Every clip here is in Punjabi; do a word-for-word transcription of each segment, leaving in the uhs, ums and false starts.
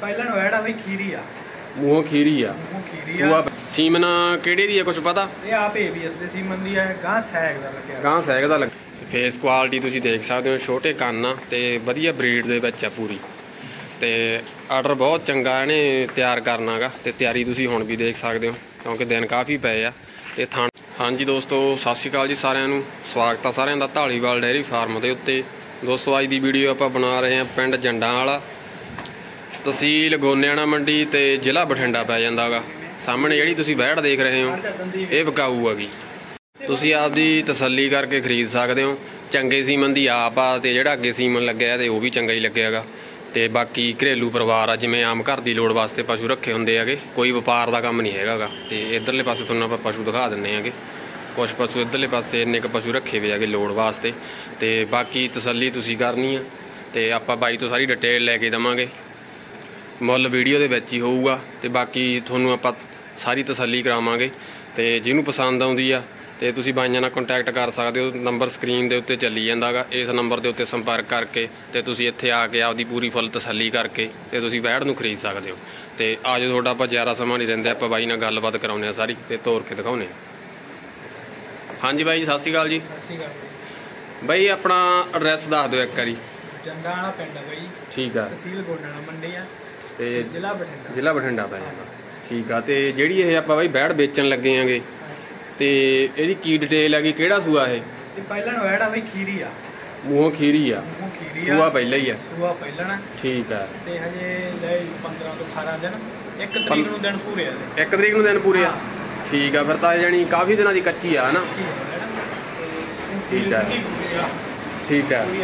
ਪਹਿਲਾਂ ਨਵੈੜਾ ਬਈ ਖੀਰੀ ਆ ਮੂੰਹੋਂ ਖੀਰੀ ਆ ਮੂੰਹੋਂ ਖੀਰੀ ਆ। ਸੀਮਨ ਕਿਹੜੀ ਦੀ ਆ ਕੁਝ ਪਤਾ? ਇਹ ਆਪ ਏਬੀਐਸ ਦੇ ਸੀਮਨ ਦੀ ਆ। ਗਾਂ ਸੈਗ ਦਾ ਲੱਗਿਆ ਗਾਂ ਸੈਗ ਦਾ ਲੱਗ ਫੇਸ ਕੁਆਲਿਟੀ ਤੁਸੀਂ ਦੇਖ ਸਕਦੇ ਹੋ, ਛੋਟੇ ਕੰਨ ਆ ਤੇ ਵਧੀਆ ਬਰੀਡ ਦੇ ਵਿੱਚ ਆ ਪੂਰੀ। ਤੇ ਆਰਡਰ ਬਹੁਤ ਚੰਗਾ ਇਹਨੇ ਤਿਆਰ ਕਰਨਾਗਾ ਤੇ ਤਿਆਰੀ ਤੁਸੀਂ ਹੁਣ ਵੀ ਦੇਖ ਸਕਦੇ ਹੋ ਕਿਉਂਕਿ ਦਿਨ ਕਾਫੀ ਪਏ ਆ। ਤੇ ਥਾਂ ਹਾਂਜੀ ਦੋਸਤੋ, ਸਤਿ ਸ਼੍ਰੀ ਅਕਾਲ ਜੀ ਸਾਰਿਆਂ ਨੂੰ। ਸਵਾਗਤ ਆ ਸਾਰਿਆਂ ਦਾ ਢਾਲੀਵਾਲ ਡੇਅਰੀ ਫਾਰਮ ਦੇ ਉੱਤੇ। ਦੋਸਤੋ ਅੱਜ ਦੀ ਵੀਡੀਓ ਆਪਾਂ ਬਣਾ ਰਹੇ ਹਾਂ ਪਿੰਡ ਜੰਡਾਂ ਵਾਲਾ, ਤਹਿਸੀਲ ਗੋਨਿਆਣਾ ਮੰਡੀ ਤੇ ਜ਼ਿਲ੍ਹਾ ਬਠਿੰਡਾ ਪੈ ਜਾਂਦਾ ਗਾ। ਸਾਹਮਣੇ ਜਿਹੜੀ ਤੁਸੀਂ ਵੈੜ ਦੇਖ ਰਹੇ ਹੋ ਇਹ ਵਿਕਾਊ ਹੈਗੀ, ਤੁਸੀਂ ਆਪਦੀ ਤਸੱਲੀ ਕਰਕੇ ਖਰੀਦ ਸਕਦੇ ਹੋ। ਚੰਗੇ ਸੀਮਨ ਦੀ ਆਪ ਆ ਤੇ ਜਿਹੜਾ ਅੱਗੇ ਸੀਮਨ ਲੱਗਿਆ ਤੇ ਉਹ ਵੀ ਚੰਗਾ ਹੀ ਲੱਗਿਆ ਗਾ। ਤੇ ਬਾਕੀ ਘਰੇਲੂ ਪਰਿਵਾਰ ਆ, ਜਿਵੇਂ ਆਮ ਘਰ ਦੀ ਲੋੜ ਵਾਸਤੇ ਪਸ਼ੂ ਰੱਖੇ ਹੁੰਦੇ ਹੈਗੇ, ਕੋਈ ਵਪਾਰ ਦਾ ਕੰਮ ਨਹੀਂ ਹੈਗਾ ਗਾ। ਤੇ ਇੱਧਰਲੇ ਪਾਸੇ ਤੁਹਾਨੂੰ ਆਪਾਂ ਪਸ਼ੂ ਦਿਖਾ ਦਿੰਦੇ ਹੈਗੇ, ਕੁਛ ਪਸ਼ੂ ਇੱਧਰਲੇ ਪਾਸੇ ਇੰਨੇ ਕੁ ਪਸ਼ੂ ਰੱਖੇ ਹੋਏ ਹੈਗੇ ਲੋੜ ਵਾਸਤੇ। ਤੇ ਬਾਕੀ ਤਸੱਲੀ ਤੁਸੀਂ ਕਰਨੀ ਆ ਤੇ ਆਪਾਂ ਬਾਈ ਤੋਂ ਸਾਰੀ ਡਿਟੇਲ ਲੈ ਕੇ ਦੇਵਾਂਗੇ। ਮੁੱਲ ਵੀਡੀਓ ਦੇ ਵਿੱਚ ਹੀ ਹੋਊਗਾ ਤੇ ਬਾਕੀ ਤੁਹਾਨੂੰ ਆਪਾਂ ਸਾਰੀ ਤਸੱਲੀ ਕਰਾਵਾਂਗੇ। ਤੇ ਜਿਹਨੂੰ ਪਸੰਦ ਆਉਂਦੀ ਆ ਤੇ ਤੁਸੀਂ ਬਾਈਆਂ ਨਾਲ ਕੰਟੈਕਟ ਕਰ ਸਕਦੇ ਹੋ। ਨੰਬਰ ਸਕਰੀਨ ਦੇ ਉੱਤੇ ਚੱਲੀ ਜਾਂਦਾ ਗਾ, ਇਸ ਨੰਬਰ ਦੇ ਉੱਤੇ ਸੰਪਰਕ ਕਰਕੇ ਤੇ ਤੁਸੀਂ ਇੱਥੇ ਆ ਕੇ ਆਪਦੀ ਪੂਰੀ ਫੁੱਲ ਤਸੱਲੀ ਕਰਕੇ ਤੇ ਤੁਸੀਂ ਵੈੜ ਨੂੰ ਖਰੀਦ ਸਕਦੇ ਹੋ। ਤੇ ਅੱਜ ਤੁਹਾਡਾ ਆਪਾਂ ਜ਼ਿਆਦਾ ਸਮਾਂ ਨਹੀਂ ਦਿੰਦੇ, ਆਪਾਂ ਬਾਈ ਨਾਲ ਗੱਲਬਾਤ ਕਰਾਉਂਦੇ ਆ ਸਾਰੀ ਤੇ ਤੋਰ ਕੇ ਦਿਖਾਉਂਦੇ ਹਾਂ। ਹਾਂਜੀ ਬਾਈ ਜੀ, ਸਤਿ ਸ਼੍ਰੀ ਅਕਾਲ ਜੀ। ਸਤਿ ਸ਼੍ਰੀ ਅਕਾਲ ਬਾਈ, ਆਪਣਾ ਐਡਰੈਸ ਦੱਸ ਦਿਓ ਇੱਕ ਵਾਰੀ। ਜੰਡਾਂ ਵਾਲਾ ਪਿੰਡ ਆ ਬਾਈ। ਠੀਕ ਆ। ਤਹਿਸੀਲ ਗੋਨਿਆਣਾ ਮੰਡੀ ਆ ਤੇ ਜ਼ਿਲ੍ਹਾ ਬਠਿੰਡਾ ਜ਼ਿਲ੍ਹਾ ਬਠਿੰਡਾ ਪੈ ਜਾਂਦਾ। ਠੀਕ ਆ। ਤੇ ਜਿਹੜੀ ਇਹ ਆਪਾਂ ਬਾਈ ਵੈੜ ਵੇਚਣ ਲੱਗੇ ਆਂਗੇ ਤੇ ਇਹਦੀ ਕੀ ਡਿਟੇਲ ਹੈਗੀ, ਕਿਹੜਾ ਸੂਆ ਇਹ? ਇਹ ਪਹਿਲਾਂ ਨਵੈੜਾ ਬਈ ਖੀਰੀ ਆ। ਮੂੰਹੋਂ ਖੀਰੀ ਆ। ਮੂੰਹੋਂ ਖੀਰੀ ਆ। ਸੂਆ ਪਹਿਲਾਂ ਹੀ ਆ। ਸੂਆ ਪਹਿਲਾਂ ਨਾ। ਠੀਕ ਆ। ਤੇ ਹਜੇ ਲੈ ਪੰਦਰਾਂ ਤੋਂ ਅਠਾਰਾਂ ਦਿਨ, ਇੱਕ ਤਰੀਕ ਨੂੰ ਦਿਨ ਪੂਰੇ ਆ। ਇੱਕ ਤਰੀਕ ਨੂੰ ਦਿਨ ਪੂਰੇ ਆ। ਠੀਕ ਆ, ਫਿਰ ਤਾਂ ਜਾਣੀ ਕਾਫੀ ਦਿਨਾਂ ਦੀ ਕੱਚੀ ਆ ਹਨਾ। ਠੀਕ ਆ। ਠੀਕ ਆ।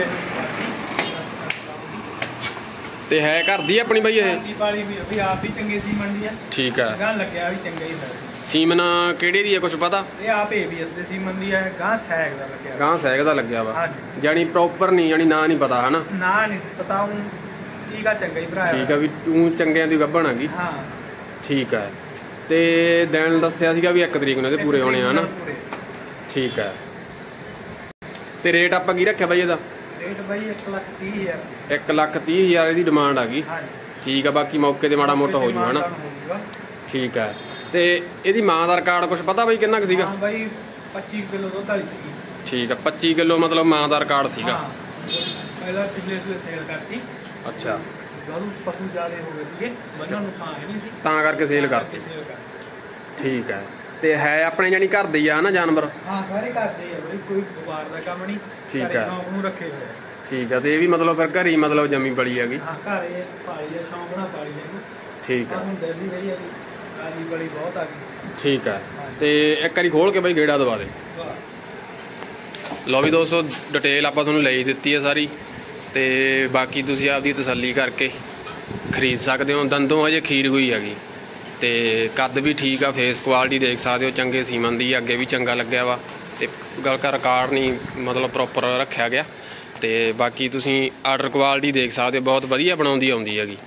ਤੇ ਹੈ ਘਰ ਦੀ ਆਪਣੀ ਬਾਈ ਇਹ? ਵਾਲੀ ਵੀ ਵੀ ਆਪ ਵੀ ਚੰਗੇ ਸੀਮਨ ਦੀ ਆ। ਠੀਕ ਆ। ਗਾਂ ਲੱਗਿਆ ਵੀ ਚੰਗਾ ਹੀ ਹੋਇਆ। ਸੀਮਨ ਕਿਹੜੇ ਦੀ ਆ ਕੁਝ ਪਤਾ? ਇਹ ਆਪ ਏਬੀਐਸ ਦੇ ਸੀਮਨ ਦੀ ਆ। ਗਾਂ ਸੈਗ ਦਾ ਲੱਗਿਆ। ਗਾਂ ਸੈਗ ਦਾ ਲੱਗਿਆ ਵਾ। ਹਾਂਜੀ। ਜਾਨੀ ਪ੍ਰੋਪਰ ਨਹੀਂ, ਜਾਨੀ ਨਾਂ ਨਹੀਂ ਪਤਾ ਹਨਾ। ਨਾ ਨਹੀਂ ਪਤਾ ਹੂੰ। ਠੀਕ ਆ, ਚੰਗਾ ਹੀ ਭਰਾ। ਠੀਕ ਆ, ਵੀ ਤੂੰ ਚੰਗਿਆਂ ਦੀ ਗੱਭਣ ਹੈਗੀ। ਹਾਂ ਠੀਕ ਆ। ਤੇ ਦਿਨ ਦੱਸਿਆ ਸੀਗਾ ਵੀ ਇੱਕ ਤਰੀਕ ਨੂੰ ਇਹਦੇ ਪੂਰੇ ਹੋਣੇ ਆ ਹਨਾ। ਠੀਕ ਆ। ਤੇ ਰੇਟ ਆਪਾਂ ਕੀ ਰੱਖਿਆ ਬਾਈ ਇਹਦਾ? ਰੇਟ ਬਾਈ ਇੱਕ ਲੱਖ ਤੀਹ ਹਜ਼ਾਰ। ਇੱਕ ਲੱਖ ਤੀਹ ਹਜ਼ਾਰ ਇਹਦੀ ਡਿਮਾਂਡ ਆ ਗਈ। ਠੀਕ ਆ। ਬਾਕੀ ਮੌਕੇ ਤੇ ਮਾੜਾ ਮੋਟਾ ਹੋ ਜੂ ਹਨਾ। ਠੀਕ ਆ। ਤੇ ਇਹਦੀ ਮਾਂ ਦਾ ਰਿਕਾਰਡ ਕੁਝ ਪਤਾ ਬਾਈ ਕਿੰਨਾ ਕੁ ਸੀਗਾ? ਹਾਂ ਬਾਈ ਪੱਚੀ ਕਿਲੋ ਦੁੱਧ ਵਾਲੀ ਸੀਗੀ। ਠੀਕ ਆ। ਪੱਚੀ ਕਿਲੋ ਮਤਲਬ ਮਾਂ ਦਾ ਰਿਕਾਰਡ ਸੀਗਾ। ਪਹਿਲਾਂ ਪਿਛਲੇ ਸੂਏ ਸੇਲ ਕਰਤੀ। ਅੱਛਾ। ਜਦੋਂ ਪਸ਼ੂ ਜ਼ਿਆਦੇ ਹੋ ਗਏ ਸੀਗੇ, ਬੰਨਾਂ ਨੂੰ ਥਾਂ ਨਹੀਂ ਸੀ, ਤਾਂ ਕਰਕੇ ਸੇਲ ਕਰਤੀ। ਠੀਕ ਆ। ਤੇ ਹੈ ਆਪਣੇ ਜਾਨੀ ਘਰ ਦੇ ਹੀ ਆ ਨਾ ਜਾਨਵਰ? ਹਾਂ ਸਾਰੇ ਘਰ ਦੇ ਆ ਬਾਈ, ਕੋਈ ਵਪਾਰ ਦਾ ਕੰਮ ਨਹੀਂ। ਠੀਕ ਆ। ਸ਼ੌਂਕ ਨੂੰ ਰੱਖੇ ਹੋਏ। ਠੀਕ ਆ। ਤੇ ਇਹ ਵੀ ਮਤਲਬ ਫਿਰ ਘਰ ਹੀ ਮਤਲਬ ਜੰਮੀ ਬੜੀ ਹੈਗੀ? ਹਾਂ ਘਰ ਇਹ ਪਾਲੀ ਆ, ਸ਼ੌਂਕ ਨਾਲ ਪਾਲੀ ਆ। ਠੀਕ ਆ। ਹੁੰਦੇ ਵੀ ਰਹੀ ਆ, ਕਾਲੀ ਬੜੀ ਬਹੁਤ ਆ ਗਈ। ਠੀਕ ਆ। ਤੇ ਇੱਕ ਵਾਰੀ ਖੋਲ ਕੇ ਬਾਈ ਗੇੜਾ ਦਵਾ ਦੇ। ਲਓ ਵੀ ਦੋਸਤੋ, ਡਿਟੇਲ ਆਪਾਂ ਤੁਹਾਨੂੰ ਲਈ ਦਿੱਤੀ ਹੈ ਸਾਰੀ। ਤੇ ਬਾਕੀ ਤੁਸੀਂ ਆਪਦੀ ਤਸੱਲੀ ਕਰਕੇ ਖਰੀਦ ਸਕਦੇ ਹੋ। ਦੰਦੋਂ ਹਜੇ ਖੀਰ ਹੋਈ ਹੈਗੀ ਤੇ ਕੱਦ ਵੀ ਠੀਕ ਆ। ਫੇਸ ਕੁਆਲਿਟੀ ਦੇਖ ਸਕਦੇ ਹੋ, ਚੰਗੇ ਸੀਮਨ ਦੀ। ਅੱਗੇ ਵੀ ਚੰਗਾ ਲੱਗਿਆ ਵਾ ਤੇ ਗੱਲ ਕਰ ਰਿਕਾਰਡ ਨਹੀਂ ਮਤਲਬ ਪ੍ਰੋਪਰ ਰੱਖਿਆ ਗਿਆ। ਤੇ ਬਾਕੀ ਤੁਸੀਂ ਆਰਡਰ ਕੁਆਲਿਟੀ ਦੇਖ ਸਕਦੇ ਹੋ, ਬਹੁਤ ਵਧੀਆ ਬਣਾਉਂਦੀ ਆਉਂਦੀ ਹੈਗੀ।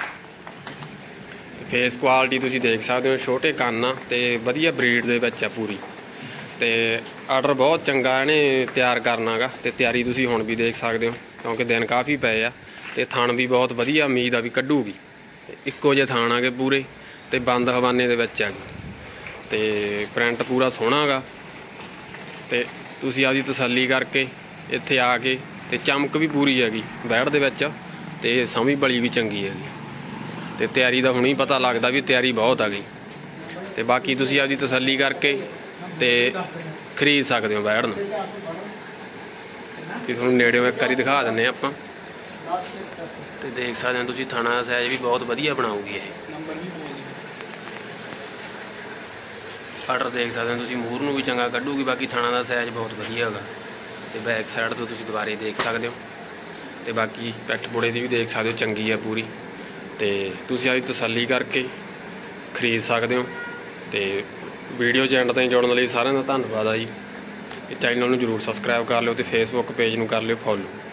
ਫੇਸ ਕੁਆਲਿਟੀ ਤੁਸੀਂ ਦੇਖ ਸਕਦੇ ਹੋ, ਛੋਟੇ ਕੰਨ ਆ ਤੇ ਵਧੀਆ ਬਰੀਡ ਦੇ ਵਿੱਚ ਆ ਪੂਰੀ। ਤੇ ਆਰਡਰ ਬਹੁਤ ਚੰਗਾ ਇਹਨੇ ਤਿਆਰ ਕਰਨਾਗਾ ਤੇ ਤਿਆਰੀ ਤੁਸੀਂ ਹੁਣ ਵੀ ਦੇਖ ਸਕਦੇ ਹੋ ਕਿਉਂਕਿ ਦਿਨ ਕਾਫੀ ਪਏ ਆ। ਤੇ ਥਣ ਵੀ ਬਹੁਤ ਵਧੀਆ ਉਮੀਦ ਆ ਵੀ ਕੱਢੂਗੀ। ਇੱਕੋ ਜਿਹੇ ਥਣ ਆਗੇ ਪੂਰੇ ਤੇ ਬੰਦ ਹਵਾਨੇ ਦੇ ਵਿੱਚ ਆ ਤੇ ਪ੍ਰਿੰਟ ਪੂਰਾ ਸੋਹਣਾ ਗਾ। ਤੇ ਤੁਸੀਂ ਆਪਦੀ ਤਸੱਲੀ ਕਰਕੇ ਇੱਥੇ ਆ ਕੇ, ਤੇ ਚਮਕ ਵੀ ਪੂਰੀ ਹੈਗੀ ਵੈੜ ਦੇ ਵਿੱਚ ਤੇ ਸਮੀ ਬਲੀ ਵੀ ਚੰਗੀ ਹੈਗੀ। ਤੇ ਤਿਆਰੀ ਦਾ ਹੁਣੇ ਹੀ ਪਤਾ ਲੱਗਦਾ ਵੀ ਤਿਆਰੀ ਬਹੁਤ ਆ ਗਈ। ਤੇ ਬਾਕੀ ਤੁਸੀਂ ਆਪਦੀ ਤਸੱਲੀ ਕਰਕੇ ਤੇ ਖਰੀਦ ਸਕਦੇ ਹੋ ਵੈੜ ਨੂੰ। ਕਿ ਤੁਹਾਨੂੰ ਨੇੜਿਓਂ ਇੱਕ ਵਾਰੀ ਦਿਖਾ ਦਿੰਦੇ ਆਪਾਂ ਤੇ ਦੇਖ ਸਕਦੇ ਹੋ ਤੁਸੀਂ, ਥਾਣਾ ਦਾ ਸਾਈਜ਼ ਵੀ ਬਹੁਤ ਵਧੀਆ ਬਣਾਉਗੀ ਇਹ। ਆਰਡਰ ਦੇਖ ਸਕਦੇ ਹੋ ਤੁਸੀਂ, ਮੂਹਰ ਨੂੰ ਵੀ ਚੰਗਾ ਕੱਢੂਗੀ। ਬਾਕੀ ਥਾਣਾ ਦਾ ਸਾਈਜ਼ ਬਹੁਤ ਵਧੀਆ ਹੈਗਾ। ਤੇ ਬੈਕ ਸਾਈਡ ਤੋਂ ਤੁਸੀਂ ਦੁਬਾਰੇ ਦੇਖ ਸਕਦੇ ਹੋ। ਤੇ ਬਾਕੀ ਪੈਟ ਬੋੜੇ ਦੀ ਵੀ ਦੇਖ ਸਕਦੇ ਹੋ, ਚੰਗੀ ਆ ਪੂਰੀ। ਤੇ ਤੁਸੀਂ ਆਪਦੀ ਤਸੱਲੀ ਕਰਕੇ ਖਰੀਦ ਸਕਦੇ ਹੋ। ਤੇ ਵੀਡੀਓ ਚੈਨਲ ਤਾਈਂ ਜੁੜਨ ਲਈ ਸਾਰਿਆਂ ਦਾ ਧੰਨਵਾਦ ਆ ਜੀ। ਇਹ ਚੈਨਲ ਨੂੰ ਜ਼ਰੂਰ ਸਬਸਕ੍ਰਾਈਬ ਕਰ ਲਿਓ ਤੇ ਫੇਸਬੁੱਕ ਪੇਜ ਨੂੰ ਕਰ ਲਿਓ ਫੋਲੋ।